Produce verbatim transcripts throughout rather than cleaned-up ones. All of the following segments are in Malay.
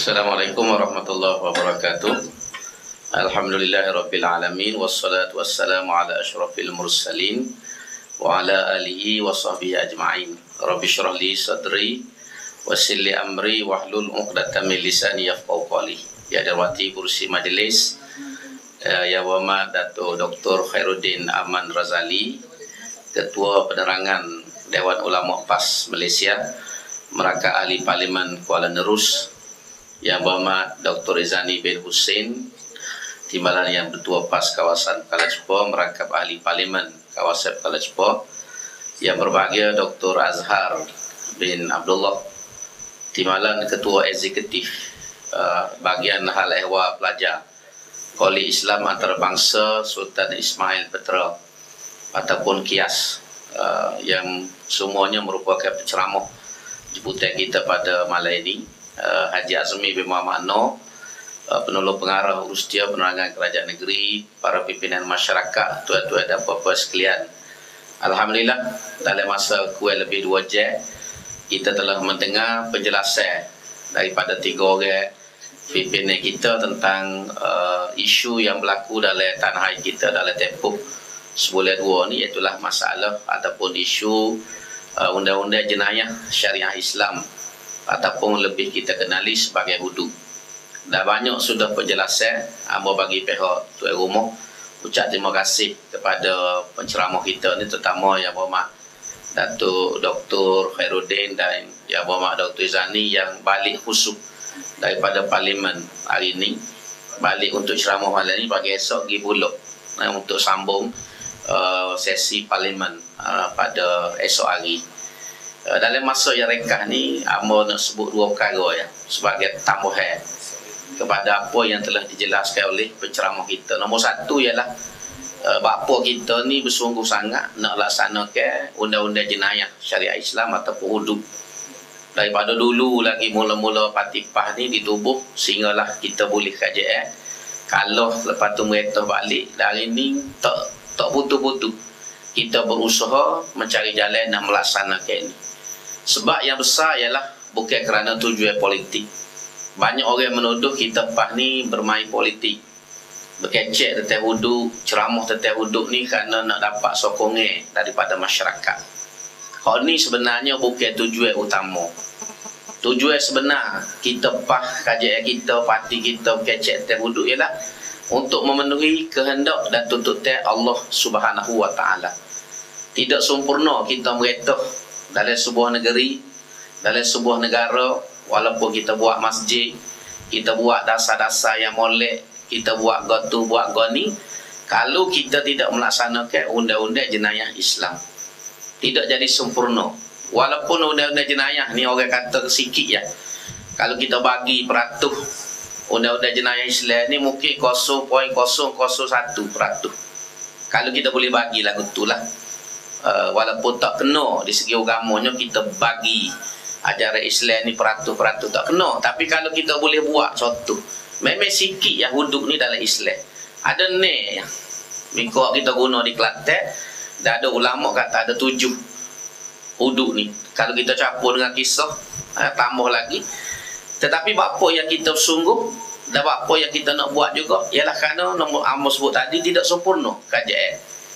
Assalamualaikum warahmatullahi wabarakatuh. Alhamdulillahirabbil alamin wassalatu wassalamu ala asyrafil mursalin wa ala alihi wa sahbihi ajma'in. Rabbi shrah li sadri wassir li amri wahlul 'uqdatam min lisani yafqahu qawli. Ya darwati kursi majelis, ya wama Dato Doktor Khairuddin Aman Razali, Ketua Penerangan Dewan Ulama P A S Malaysia, Meraka Ahli Parlimen Kuala Nerus, Yang Berhormat Doktor Izani bin Hussein, Timbalan Yang Ketua P A S Kawasan Kuala Lumpur, Merakab Ahli Parlimen Kawasan Kuala Lumpur, Yang Berbahagia Doktor Azhar bin Abdullah, Timbalan Ketua Eksekutif uh, Bahagian Hal Ehwal Pelajar Koli Islam Antarabangsa Sultan Ismail Petra ataupun Kias, uh, yang semuanya merupakan penceramah jemputan kita pada malam ini. Uh, Haji Azmi bin Muhammad Noor, uh, penolong pengarah urus dia penerangan kerajaan negeri, para pimpinan masyarakat, tuan-tuan dan puan-puan sekalian. Alhamdulillah, dalam masa kurang lebih dua jam kita telah mendengar penjelasan daripada tiga orang pimpinan kita tentang uh, isu yang berlaku dalam tanah air kita dalam tempoh sebulan dua ni, iaitulah masalah ataupun isu uh, undang-undang jenayah syariah Islam ataupun lebih kita kenali sebagai hudud. Dah banyak sudah penjelasan, amba bagi pihak tuan rumah ucap terima kasih kepada penceramah kita ni, terutama Yang Berhormat Datuk Doktor Khairuddin dan Yang Berhormat Doktor Izani yang balik khusus daripada Parlimen hari ini, balik untuk ceramah malam ni, bagi esok pergi Bulog nah, untuk sambung uh, sesi Parlimen uh, pada esok hari. Uh, dalam masa yang rekah ni, amba nak sebut dua perkara ya sebagai tambahan kepada apa yang telah dijelaskan oleh penceramah kita. Nombor satu ialah uh, bapa kita ni bersungguh sangat nak laksanakan undang-undang jenayah syariah Islam ataupun hudud. Daripada dulu lagi mula-mula parti P A S ni ditubuh, sehinggalah kita boleh kajian. Kalau lepas tu mereka balik dari ni tak tak putus-putus, kita berusaha mencari jalan nak melaksanakan ini. Sebab yang besar ialah bukan kerana tujuan politik. Banyak orang menuduh kita P A S ni bermain politik, berkecek tentang hudud, ceramah tentang hudud ni kerana nak dapat sokongan daripada masyarakat. Hal ni sebenarnya bukan tujuan utama. Tujuan sebenar kita P A S, kajian kita, parti kita berkecek tentang hudud ialah untuk memenuhi kehendak dan tuntutan Allah Subhanahu Wa Taala. Tidak sempurna kita merintah dalam sebuah negeri, dalam sebuah negara, walaupun kita buat masjid, kita buat dasar-dasar yang molek, kita buat gotu, buat goni, kalau kita tidak melaksanakan undang-undang jenayah Islam, tidak jadi sempurna. Walaupun undang-undang jenayah ni orang kata sikit ya, kalau kita bagi peratus undang-undang jenayah Islam ni mungkin kosong perpuluhan kosong kosong satu peratus. Kalau kita boleh bagi lagu itulah, uh, walaupun tak kena di segi agamanya kita bagi ajaran Islam ni peratus-peratus tak kena. Tapi kalau kita boleh buat contoh, memang sikit ya hudud ni dalam Islam. Ada ni ya, mikro kita guna di Kelantan, dah ada ulama kata ada tujuh hudud ni. Kalau kita campur dengan kisah, eh, tambah lagi. Tetapi apa yang kita sungguh dan apa yang kita nak buat juga ialah kerana nombor amba sebut tadi tidak sempurna kajian.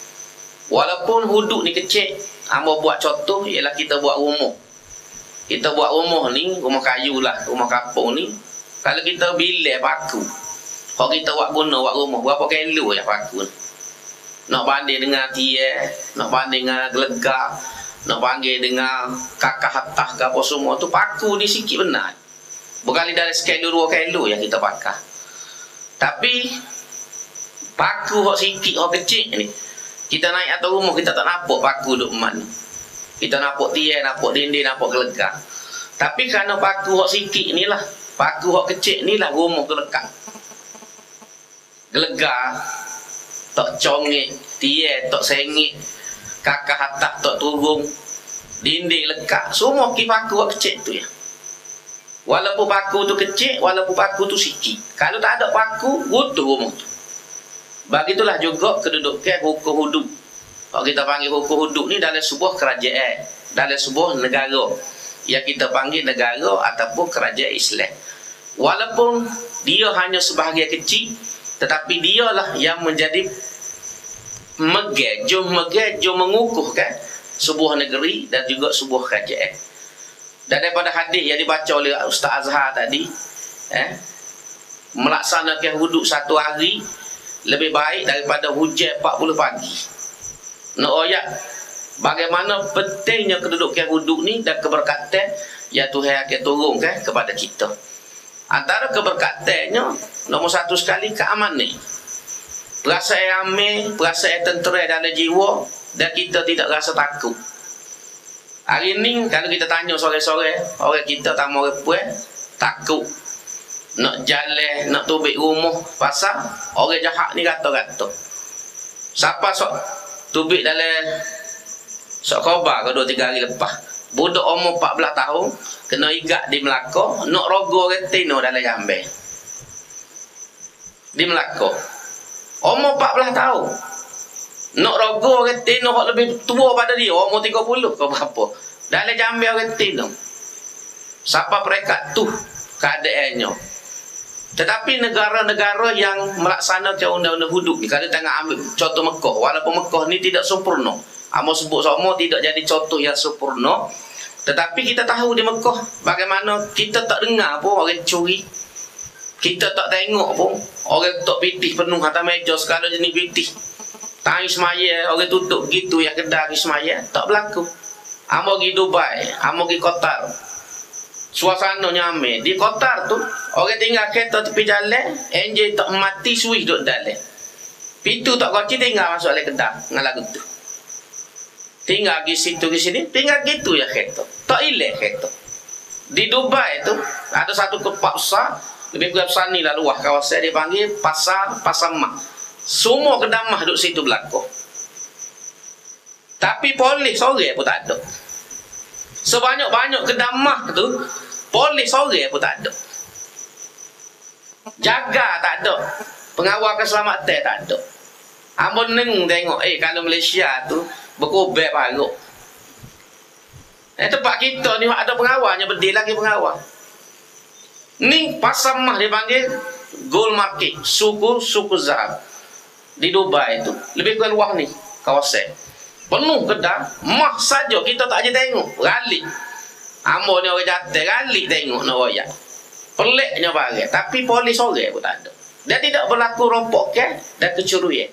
Walaupun hudud ni kecil, amba buat contoh ialah kita buat rumah. Kita buat rumah ni, rumah kayu lah, rumah kapur ni. Kalau kita bilik paku, kalau kita buat guna buat rumah, berapa kilo ya paku ni? Nak banding dengan tiang, nak banding dengan gelegak, nak panggil dengan kakak hatah ke apa semua tu, paku ni sikit benar. Berkali dari sekilo dua kilo yang kita pakai. Tapi paku hok sikit hok kecil ni, kita naik atas rumah kita tak nampak paku duk mana. Kita nampak tiang, nampak dinding, nampak gelegak. Tapi kerana paku hok sikit ni lah, paku hok kecil ni lah rumah gelekat. Gelegak tak congek, tiang tak sengit, kakak hatah tak turun, dinding lekat, semua ki paku hok kecil tu ya. Walaupun paku tu kecil, walaupun paku tu sikit, kalau tak ada paku, butuh rumah tu. Begitulah juga kedudukan hukum hudud. Kalau kita panggil hukum hudud ni dalam sebuah kerajaan, dalam sebuah negara yang kita panggil negara ataupun kerajaan Islam. walaupun dia hanya sebahagian kecil, tetapi dialah yang menjadi megah, jom megah, jom mengukuhkan sebuah negeri dan juga sebuah kerajaan. Dan daripada hadis yang dibaca oleh Ustaz Azhar tadi, eh, melaksanakan wuduk satu hari lebih baik daripada hujan empat puluh pagi. Nak ayat bagaimana pentingnya kedudukan wuduk ni dan keberkatan yang Tuhan akan turunkan kepada kita. Antara keberkatannya, nombor satu sekali keamanan. Perasaan aman, perasaan tentera dalam jiwa, dan kita tidak rasa takut. Hari ni kalau kita tanya sore-sore, orang kita tamu orang puan takut nak jalan, nak tubik rumah pasal orang jahat ni kata-kata. Siapa sok tubik dalam sok khabar ke dua tiga hari lepas, budak umur empat belas tahun kena igat di Melaka, nak rogo retino dalam Jambe. Di Melaka. Umur empat belas tahun. Nak rogo retino hak lebih tua pada dia, umur tiga puluh ke berapa. Dalam Jambe retino. Siapa perekat tu keadaannya. Tetapi negara-negara yang melaksanakan undang-undang hudud ni, kalau tengah ambil contoh Mekah, walaupun Mekah ni tidak sempurna, amo sebut sama tidak jadi contoh yang sempurna, tetapi kita tahu di Mekah bagaimana kita tak dengar pun orang curi, kita tak tengok pun orang tok pitih penuh atas meja segala jenis pitih, tangi semaya orang tutup gitu yang kedai semaya tak berlaku. Amo pergi Dubai, amo pergi Qatar, suasana nyame di Qatar tu orang tinggal kereta tepi jalan, enjin tak mati suih duduk dalam pintu tak kunci, tinggal masuk oleh kedai dengan lagu tu, tinggal di situ di sini, tinggal gitu ya kereta, tak ilah kereta. Di Dubai tu ada satu tempat besar, lebih kurang besar ni lah luah kawasan, dipanggil pasar pasar mak, semua kedai mah duduk situ berlaku, tapi polis sore pun tak ada. Sebanyak-banyak kedai mah tu polis sore pun tak ada, jaga tak ada, pengawal keselamatan tak ada. Ambon neng tengok eh kalau Malaysia tu berkubur paruk. Eh tempat kita ni ada pengawalnya, berdiri lagi pengawal. Ni pasar mah dipanggil gold market, suku suku zahab. Di Dubai tu lebih kurang luah ni kawasan. Penuh kedai mah saja kita tak aja tengok, ralik. Ambo ni orang jatuh ralik tengok nak royak. Peliknya barang, tapi polis sore pun tak ada. Dia tidak berlaku rompok ke dan kecurian.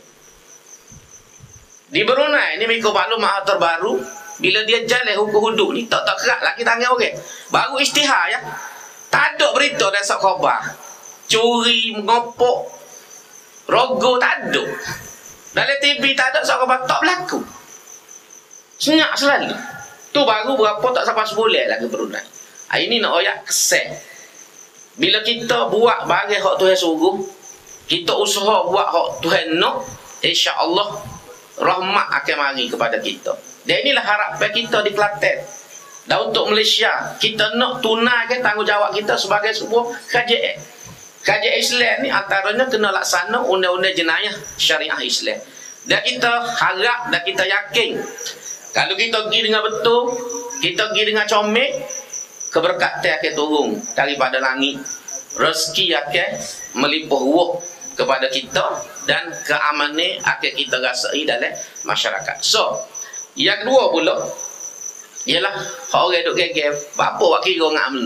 Di Brunei ni mengikut maklumat terbaru, bila dia jalan hukum hudud ni tak tak kerak lagi tangan orang. Baru isytihar ya. Tak ada berita dan sok khabar. Curi, mengopok, rogo tak ada. Dalam T V tak ada sok khabar, tak berlaku. Senyap selalu. Tu baru berapa tak sampai sebulan lagi Brunei. Ini nak oyak kesel. Bila kita buat bagi hak Tuhan suruh, kita usaha buat hak Tuhan nak, insya-Allah rahmat akan mari kepada kita. Dan inilah harapan kita di Kelantan. Dan untuk Malaysia, kita nak tunaikan tanggungjawab kita sebagai sebuah kerajaan. Kerajaan Islam ni antaranya kena laksana undang-undang jenayah syariah Islam. Dan kita harap dan kita yakin, kalau kita pergi dengan betul, kita pergi dengan comel, keberkatan akan turun daripada langit. Rezeki akan melimpah ruah kepada kita dan keamanan akan kita rasai dalam masyarakat. So, yang kedua pula ialah orang duk gegel, bapa wak kira dengan amnu.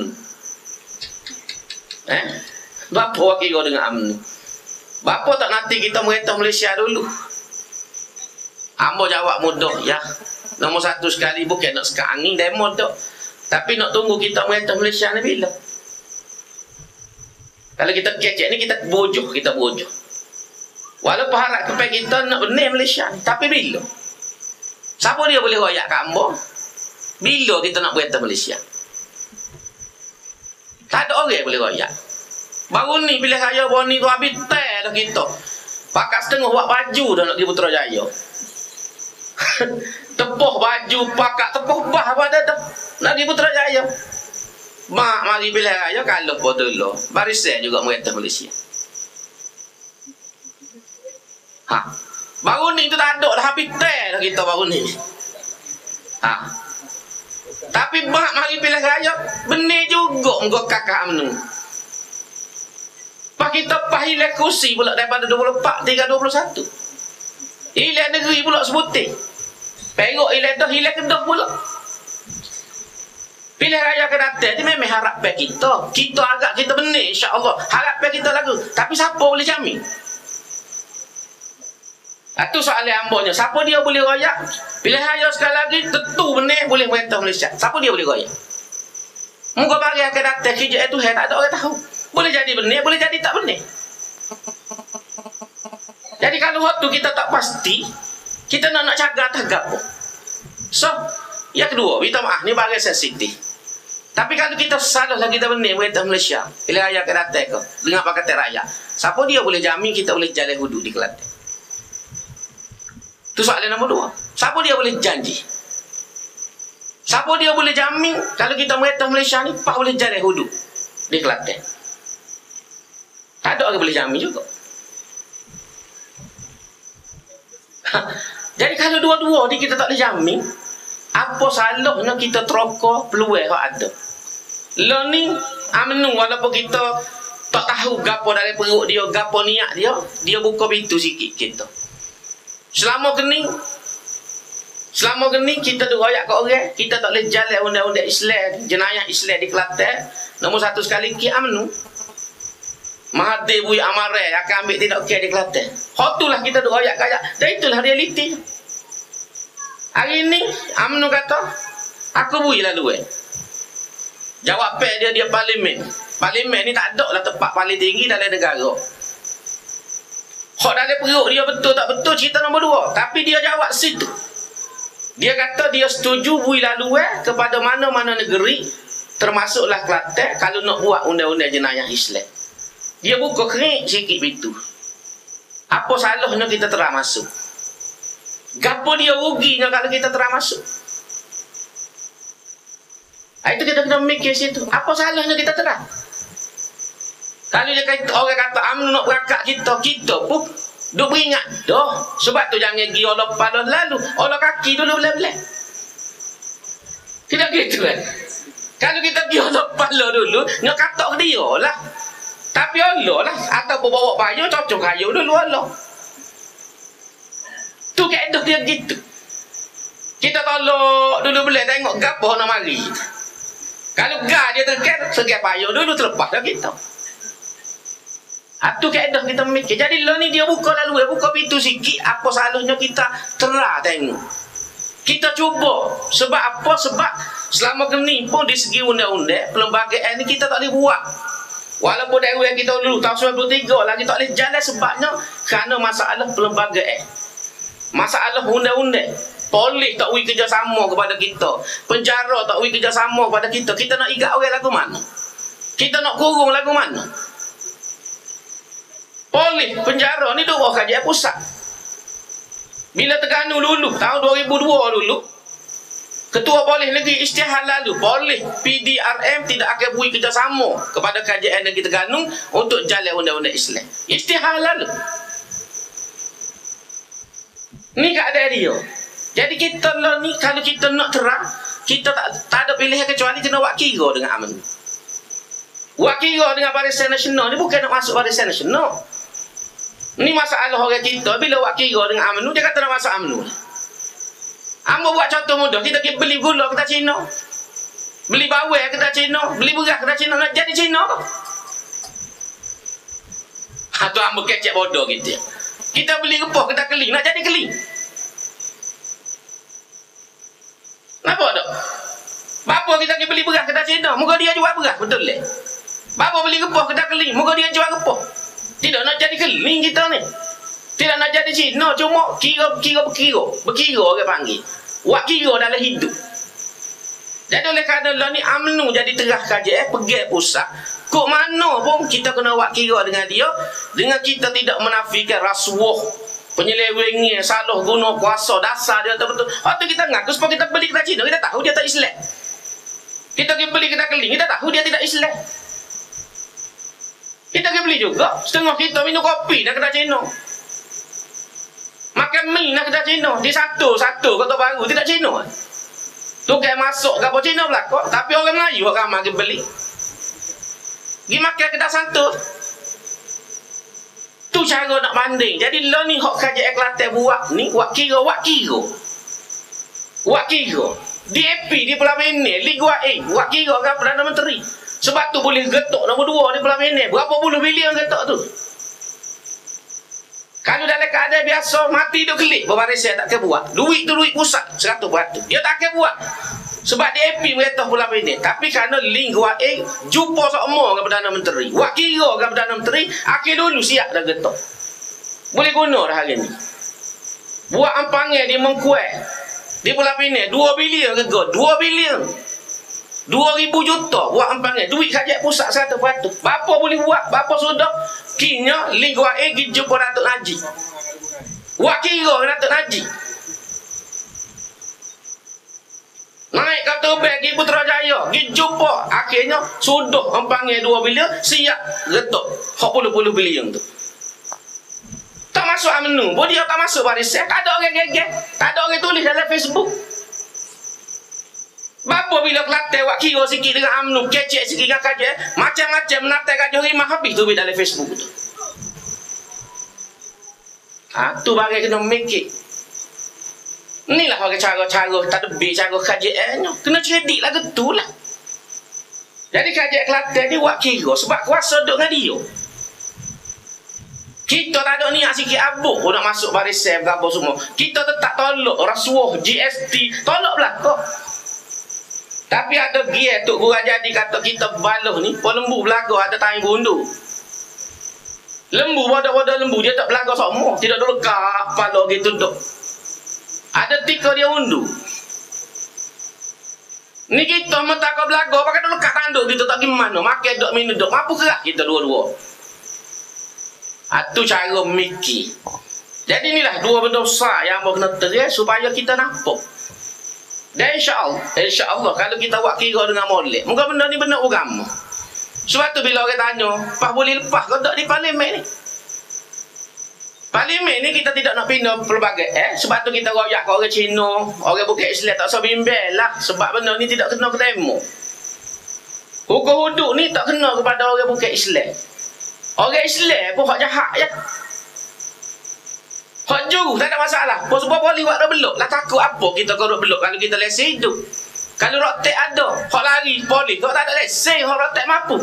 Eh? Bapa wak kira dengan amnu. Bapa tak nanti kita merintah Malaysia dulu. Ambo jawab mudah ya. Nombor satu sekali bukan nak sekat angin demo tak. Tapi nak tunggu kita merintah Malaysia ni bila? Kalau kita kecek ni kita bojoh, kita bojoh. Walaupun harap kepada kita nak benar Malaysia ni, tapi bila? Siapa dia boleh royak kat ambo? Bila kita nak merintah Malaysia? Tak ada orang boleh royak. Baru ni bila saya bawa ni tu habis teh dah kita. Pakat setengah buat baju dah nak pergi Putrajaya. Tepuh baju, pakat tepuh bah apa dah dah. Nak pergi Putrajaya. Mak mari pilih raya kalau bodoh barisan juga merintah Malaysia. Ha. Baru ni tu tak ada dah habis teh dah kita baru ni. Ha. Tapi mak mari pilih raya benih juga engkau kakak menu. Pak kita pah hilang kursi pula daripada dua puluh empat tiga dua puluh satu. Hilang negeri pula sebutir. Perok hilang dah, hilang kedah pula. Pilih raya ke datang ni memang harapan kita. Kita agak kita benih, insya-Allah. Harapan kita lagu. Tapi siapa boleh jamin? Itu soalan hambanya. Siapa dia boleh raya? Pilih raya sekali lagi tentu benih boleh merintah Malaysia. Siapa dia boleh raya? Muka bagi akan datang kerja itu tak ada orang tahu. Boleh jadi benih, boleh jadi tak benih. Jadi kalau waktu kita tak pasti, kita nak nak jaga tagap. So, yang kedua, minta maaf ni bagi sensitif. Tapi kalau kita salah lagi kita benih merintah Malaysia, pilih raya akan datang ke dengan Pakatan Rakyat. Siapa dia boleh jamin kita boleh jalan hudud di Kelantan? Itu soalan nombor dua. Siapa dia boleh janji? Siapa dia boleh jamin kalau kita merintah Malaysia ni pak boleh jalan hudud di Kelantan? Tak ada orang boleh jamin juga. Jadi kalau dua-dua ni kita tak boleh jamin, apa salahnya kita terokok peluang yang ada? Lo ni amnu walaupun kita tak tahu gapo dari perut dia, gapo niat dia, dia buka pintu sikit kita. Selama kini selama kini kita doroyak ke orang, kita tak boleh jalan undang-undang Islam, jenayah Islam di Kelantan. Nombor satu sekali ki amnu Mahathir Bui Amare akan ambil tidak okey di Kelantan. Hotulah kita doroyak kaya. Dan itulah realiti. Hari ini amnu kata aku bui lalu eh. Jawab pe dia dia parlimen. Parlimen ni tak ada lah tempat paling tinggi dalam negara. Hak dalam perut dia betul tak betul cerita nombor dua. Tapi dia jawab situ. Dia kata dia setuju bui lalu eh kepada mana-mana negeri termasuklah Kelantan kalau nak buat undang-undang jenayah Islam. Dia buka kerik sikit pintu. Apa salahnya kita terang masuk? Gapo dia ruginya kalau kita terang masuk? Itu kita kena mikir situ. Apa salahnya kita terang? Kalau dia kata, orang kata amnu nak berakak kita, kita pun duk beringat dah. Sebab tu jangan pergi olah pada lalu, olah kaki dulu belah-belah. Tidak gitu kan? Kalau kita pergi olah pada dulu, nak kata dia lah. Tapi Allah lah, ataupun bawa payung cocok kayu dulu Allah. Tu kaedah dia gitu. Kita tolak dulu boleh tengok gapo nak mari. Kalau gah dia terket, segai payung dulu terlepas dah kita. Itu kaedah kita mikir. Jadi lo ni dia buka lalu, dia buka pintu sikit. Apa salahnya kita terah tengok. Kita cuba. Sebab apa? Sebab selama kini pun di segi undang-undang, perlembagaan ni kita tak boleh buat. Walaupun dari kita dulu tahun sembilan puluh tiga lagi tak boleh jalan sebabnya kerana masalah perlembagaan. Masalah undang-undang. Polis tak ui kerjasama kepada kita. Penjara tak ui kerjasama kepada kita. Kita nak ikat orang lagu mana? Kita nak kurung lagu mana? Polis, penjara ni dua kajian pusat. Bila Terengganu dulu, tahun dua ribu dua dulu, Ketua Polis Negeri Isytihar lalu, Polis P D R M tidak akan beri kerjasama kepada Kerajaan Negeri Terengganu untuk jalan undang-undang Islam. Isytihar lalu. Ni keadaan dia. Jadi kita lah ni, kalau kita nak terang, kita tak, tak ada pilihan kecuali kena buat kira dengan aman. Buat kira dengan Barisan Nasional ni bukan nak masuk Barisan Nasional. Ni masalah orang kita, bila buat kira dengan aman, dia kata nak masuk aman. Amba buat contoh mudah, kita pergi beli gula kita Cina. Beli bawang kita Cina, beli beras kita Cina, nak jadi Cina ke? Atau amba kecek bodoh gitu. Kita beli repah kita keling, nak jadi keling. Kenapa tak? Bapa kita pergi beli beras kita Cina, muka dia jual beras, betul le? Bapa beli repah kita keling, muka dia jual repah. Tidak nak jadi keling kita ni. Tidak nak jadi Cina, cuma kira-kira berkira. Berkira orang panggil. Buat kira dalam hidup. Jadi oleh kerana ni amnu jadi terah kaji eh, pergi pusat. Kok mana pun kita kena buat kira dengan dia, dengan kita tidak menafikan rasuah, penyelewengan, salah guna kuasa, dasar dia betul-betul. Waktu kita ngaku supaya kita beli kita Cina, kita tahu dia tak Islam. Kita pergi beli kita keling, kita tahu dia tidak Islam. Kita pergi beli juga, setengah kita minum kopi dah kena Cina. Makan mie nak kedai Cina. Di satu-satu kota baru tidak Cina. Tu kayak masuk ke Cina belakang. Tapi orang Melayu orang ramai beli. Pergi makan kedai satu. cara nak banding. Jadi lo ni hok kajian Kelantan buat ni, buat kira, buat kira. Buat kira. D A P di Pulau Benin, Liga A, buat kira kan Perdana Menteri. Sebab tu boleh getok nombor dua di Pulau Benin. Berapa puluh bilion getok tu. Kalau dalam keadaan biasa, mati duk kelik, berbaris saya tak akan buat. Duit tu duit pusat, seratus peratus. Dia tak akan buat. Sebab D A P mereka Pulau Benin. Tapi kerana link Liga A, jumpa sama dengan Perdana Menteri. Buat kira dengan Perdana Menteri, akhir dulu siap dah getok. Boleh guna dah hari ni. Buat ampangnya di Mengkuai. Di Pulau Benin, dua bilion ke god, dua bilion. dua ribu juta buat ampangnya. Duit kajian pusat seratus peratus. Bapa boleh buat, bapa sudah. Kini Liga A pergi jumpa Datuk Najib. Buat kira Datuk Najib. Naik kata pergi Putrajaya, pergi jumpa. Akhirnya sudah ampangnya dua bilion, siap getok empat puluh bilion tu. Tak masuk menu, bodi tak masuk barisan, tak ada orang gegek, tak ada orang tulis dalam Facebook. Bapa bila Kelantan buat kira sikit dengan U M N O, kecek sikit dengan kajian, macam-macam menata kajian rimah habis tu dalam Facebook tu. Ha, tu bagai kena make it. Inilah bagi cara-cara tadbir, cara kajiannya. Kena cerdik lah gitu lah. Jadi kajian Kelantan ni buat kira sebab kuasa duduk dengan dia. Kita tak ada niat sikit abuk pun nak masuk barisan berapa semua. Kita tetap tolak rasuah, G S T, tolak belakang. Tapi ada gia Tok Guru jadi kata kita baluh ni, pun lembu belakang ada tangan bundu. Lembu pada-pada lembu dia tak belakang semua, tidak dulu kapal gitu dok. Ada tiga dia undu. Ni kita mata ke belakang pakai dulu kat tanduk gitu tak gimana, makan dok minum dok, mampu gerak kita dua-dua. Itu cara mikir. Jadi inilah dua benda besar yang mau kena terus supaya kita nampak. Dan insya-Allah, insya-Allah kalau kita buat kira dengan molek, muka benda ni benda agama. Sebab tu bila orang tanya, "Pas boleh lepas ke tak di parlimen ni?" Parlimen ni kita tidak nak pindah pelbagai eh sebab tu kita royak ke orang Cina, orang Bukit Islam tak usah bimbel lah sebab benda ni tidak kena ketemu. Hukum hudud ni tak kena kepada orang Bukit Islam. Orang Islam pun hak jahat ya. Hak juru tak ada masalah. Pun sebab boleh buat dah belok. Lah takut apa kita kalau belok kalau kita lesen hidup. Kalau rotek ada, hak lari polis. Kalau tak ada lesen, hak rotek mampu.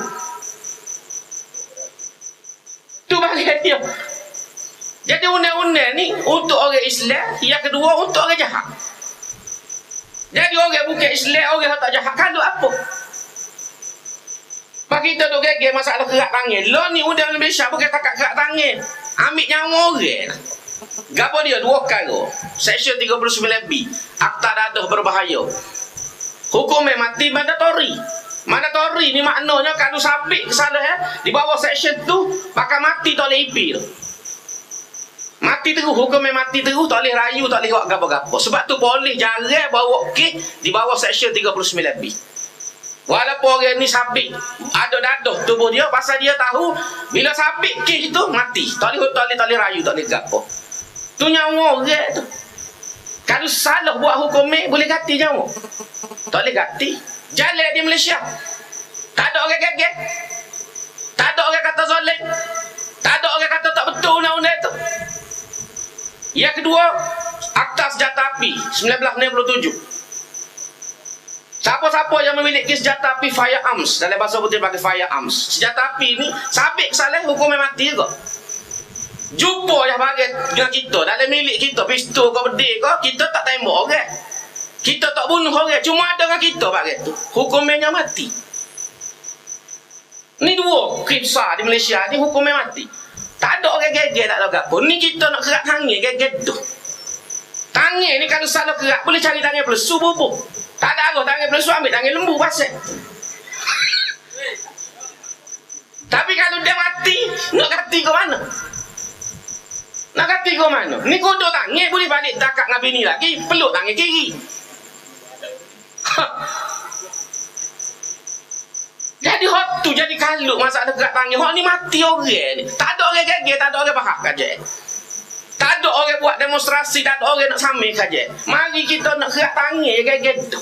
Tu bagian dia. Jadi undang-undang ni untuk orang Islam, yang kedua untuk orang jahat. Jadi orang Bukit Islam, orang tak jahat kalau apa? Pak kita tu gege masalah kerak tangan. Lo ni undang Malaysia bukan takat kerak tangan. Ambil nyawa orang. Gapo dia dua perkara. Section tiga puluh sembilan B. Akta dadah berbahaya. Hukum mati mandatori. Mandatori ni maknanya kalau sabit kesalahan eh, di bawah section tu bakal mati tak boleh ipil. Mati terus, hukum mati terus, tak boleh rayu, tak boleh buat gapo-gapo. Sebab tu boleh jarang bawa kes di bawah section tiga puluh sembilan B. Walaupun orang ni sabit ada dadah tubuh dia pasal dia tahu bila sabit kes itu mati. Tak boleh tak boleh tak boleh rayu, tak boleh gapo. Tu nyawa orang tu. Kalau salah buat hukum ni boleh ganti nyawa. Tak boleh ganti. Jalan di Malaysia. Tak ada orang gegek. Tak ada orang kata zalim. Tak ada orang kata tak betul undang-undang tu. Yang kedua, Akta Senjata Api seribu sembilan ratus enam puluh tujuh. Siapa-siapa yang memiliki senjata api firearms, dalam bahasa putih pakai firearms. Senjata api ni sabit salah hukumnya mati juga. Jumpa yang bagi dengan kita dalam milik kita pistol ke bedil ke, kita tak tembak orang. Kita tak bunuh orang, cuma ada dengan kita bagi tu. Hukumnya mati. Ni dua kisah di Malaysia ni hukumnya mati. Tak ada orang geger, tak ada apa. Ni kita nak kerak tangan geger tu. Tangan ni kalau salah kerak boleh cari tangan pelesu bubuk. Tak ada arah tangan pelesu ambil tangan lembu pasal. Tapi kalau dia mati, nak ganti ke mana? Nak ganti ke mana? Ni kodok tangan boleh balik dekat dengan bini lagi, peluk tangan kiri. Jadi hak tu jadi kalut masalah kerak tangan. Hak ni mati orang ni. Tak ada orang geger, tak ada orang faham kaje. Tak ada orang buat demonstrasi, tak ada orang nak samai kaje. Mari kita nak kerak tangan geger tu.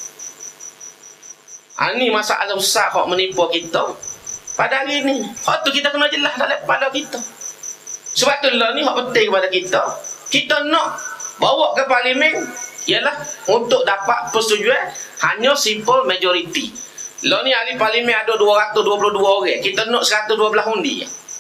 Ha, ni masalah besar hak menipu kita pada hari ni. Hak tu kita kena jelas dalam kepala kita. Sebab tu lah ni hak penting kepada kita. Kita nak bawa ke parlimen ialah untuk dapat persetujuan hanya simple majority. Lah ni ahli parlimen ada dua ratus dua puluh dua orang. Kita nak seratus dua belas undi.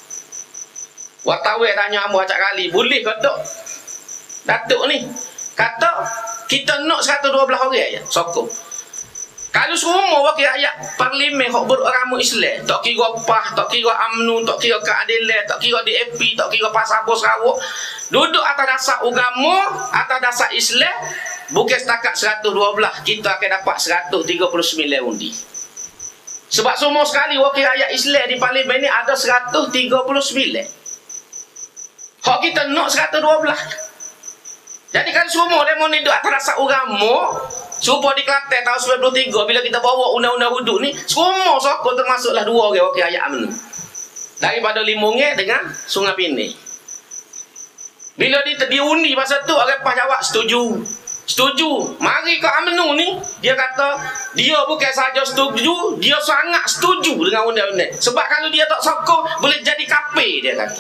Wartawan tanya hamba acak kali, boleh ke tak? Datuk ni kata kita nak seratus dua belas orang je sokong. Kalau semua wakil rakyat parlimen hok beragama Islam, tak kira P A H, tak kira UMNO, tak kira Keadilan, tak kira D A P, tak kira Pasabo Sarawak, duduk atas dasar agama, atas dasar Islam, bukan setakat seratus dua belas, kita akan dapat seratus tiga puluh sembilan undi. Sebab semua sekali wakil rakyat Islam di parlimen ni ada seratus tiga puluh sembilan. Hak kita nak seratus dua belas. Jadi kan semua demo ni duduk atas dasar agama. Supaya di Kelantan tahun sembilan puluh tiga bila kita bawa undang-undang hudud ni, semua sokong termasuklah dua orang wakil rakyat UMNO. Daripada Limongan dengan Sungai Pinang. Bila dia diundi masa tu, orang P A H jawab setuju. Setuju. Mari ke UMNO ni, dia kata dia bukan saja setuju, dia sangat setuju dengan undang-undang. Sebab kalau dia tak sokong, boleh jadi kafir, dia kata.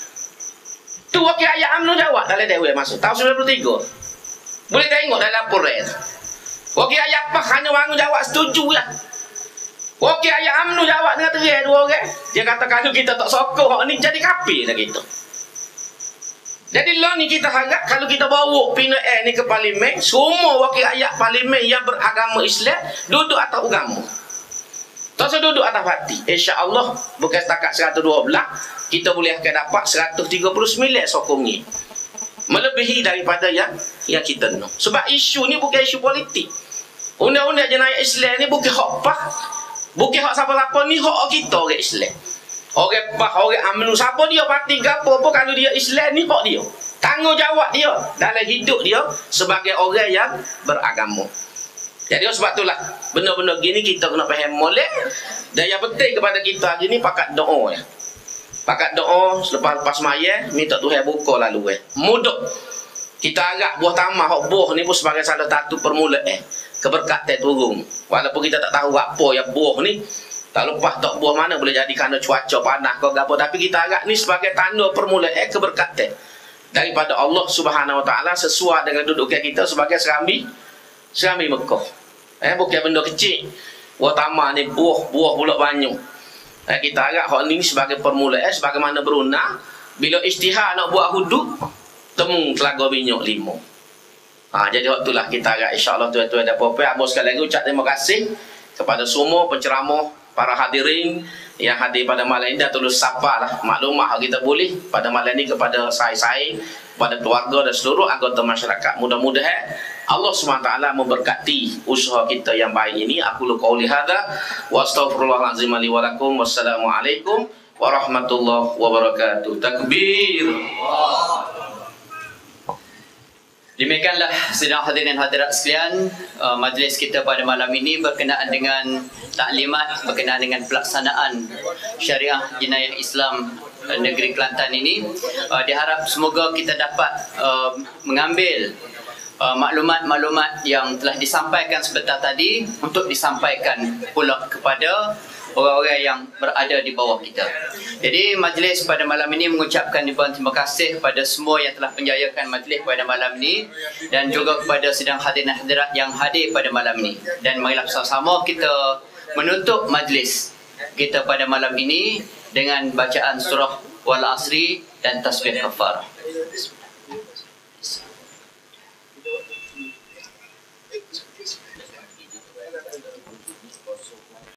Tu wakil rakyat UMNO jawab dalam dewan masa tahun sembilan puluh tiga. Boleh tengok dalam laporan. Wakil rakyat P A H hanya bangun jawab setuju lah. Wakil rakyat UMNO jawab dengan terai dua orang. Dia kata kalau kita tak sokong ni jadi kafir dah kita. Jadi lah ni kita harap kalau kita bawa P N A ni ke parlimen, semua wakil rakyat parlimen yang beragama Islam duduk atas agama. Tak usah duduk atas hati. InsyaAllah bukan setakat seratus dua belas, kita boleh akan dapat seratus tiga puluh sembilan sokongnya. Melebihi daripada yang yang kita nak. Sebab isu ni bukan isu politik. Undang-undang jenayah Islam ni bukan hak P A H, bukan hak siapa-siapa, ni hak kita orang Islam. Orang P A H, orang UMNO, siapa dia parti gapo pun kalau dia Islam ni hak dia. Tanggungjawab dia dalam hidup dia sebagai orang yang beragama. Jadi sebab itulah benda-benda gini kita kena faham molek. Dan yang penting kepada kita hari ni pakat doa ya. Pakat doa selepas-lepas maya minta Tuhan buka lalu eh. Mudah. Kita harap buah tamah hok buah ni pun sebagai salah satu permulaan eh. Keberkatan turun. Walaupun kita tak tahu apa yang buah ni. Tak lepas tak buah mana boleh jadi kerana cuaca panas ke apa, tapi kita harap ni sebagai tanda permulaan eh, keberkatan daripada Allah Subhanahu Wa Taala sesuai dengan dudukan kita sebagai serambi serambi Mekah. Eh bukan benda kecil. Buah tamah ni buah-buah pula banyak. Eh, kita harap hak ni sebagai permulaan eh, sebagaimana beruna bila isytihar nak buat hudud temu telaga minyak lima. Ha, jadi waktu itulah kita harap insya-Allah tuan-tuan dan puan-puan, abang sekali lagi ucap terima kasih kepada semua penceramah, para hadirin yang hadir pada malam ini, dan terus sapalah maklumat kita boleh pada malam ini kepada saya-saya, kepada keluarga dan seluruh anggota masyarakat. Mudah-mudahan Allah subhanahu wa taala memberkati usaha kita yang baik ini. Aku lu qauli hadza wa astaghfirullahalazim li wa lakum. Wassalamualaikum warahmatullahi wabarakatuh. Takbir. Demikianlah sidang hadirin hadirat sekalian, uh, majlis kita pada malam ini berkenaan dengan taklimat berkenaan dengan pelaksanaan syariah jenayah Islam uh, negeri Kelantan ini. Uh, diharap semoga kita dapat uh, mengambil uh, maklumat-maklumat yang telah disampaikan sebentar tadi untuk disampaikan pula kepada orang-orang yang berada di bawah kita. Jadi majlis pada malam ini mengucapkan ribuan terima kasih kepada semua yang telah menjayakan majlis pada malam ini, dan juga kepada sidang hadirin hadirat yang hadir pada malam ini. Dan marilah bersama-sama kita menutup majlis kita pada malam ini dengan bacaan surah Wal Asri dan tasbih kafarah.